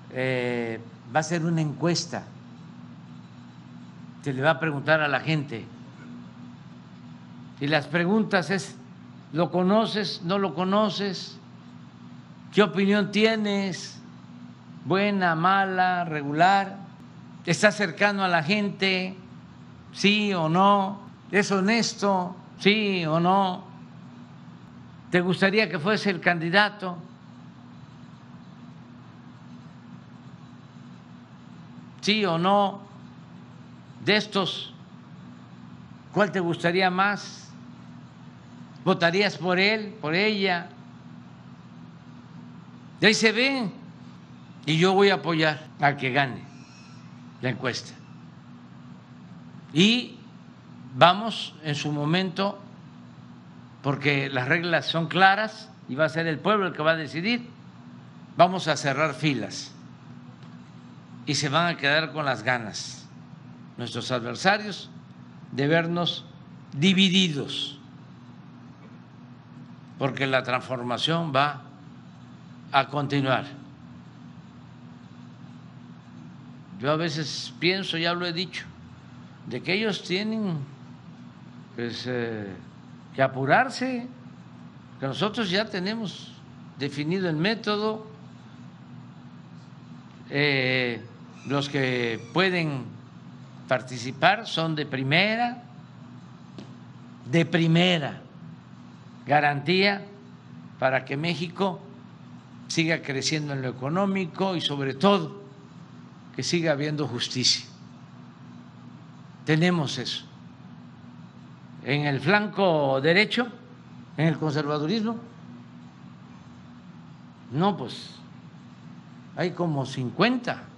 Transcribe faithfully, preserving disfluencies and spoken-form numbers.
eh, va a ser una encuesta, se le va a preguntar a la gente. Y las preguntas es, ¿lo conoces? ¿No lo conoces? ¿Qué opinión tienes? ¿Buena, mala, regular? ¿Está cercano a la gente? ¿Sí o no? ¿Es honesto? ¿Sí o no? ¿Te gustaría que fuese el candidato? ¿Sí o no? De estos, ¿cuál te gustaría más? ¿Votarías por él, por ella? De ahí se ve. Y yo voy a apoyar al que gane la encuesta. Y vamos en su momento, porque las reglas son claras y va a ser el pueblo el que va a decidir, vamos a cerrar filas y se van a quedar con las ganas nuestros adversarios de vernos divididos, porque la transformación va a continuar. Yo a veces pienso, ya lo he dicho, de que ellos tienen pues, eh, que apurarse, que nosotros ya tenemos definido el método, eh, los que pueden participar son de primera, de primera garantía para que México siga creciendo en lo económico y sobre todo que siga habiendo justicia. Tenemos eso. En el flanco derecho, en el conservadurismo, no, pues hay como cincuenta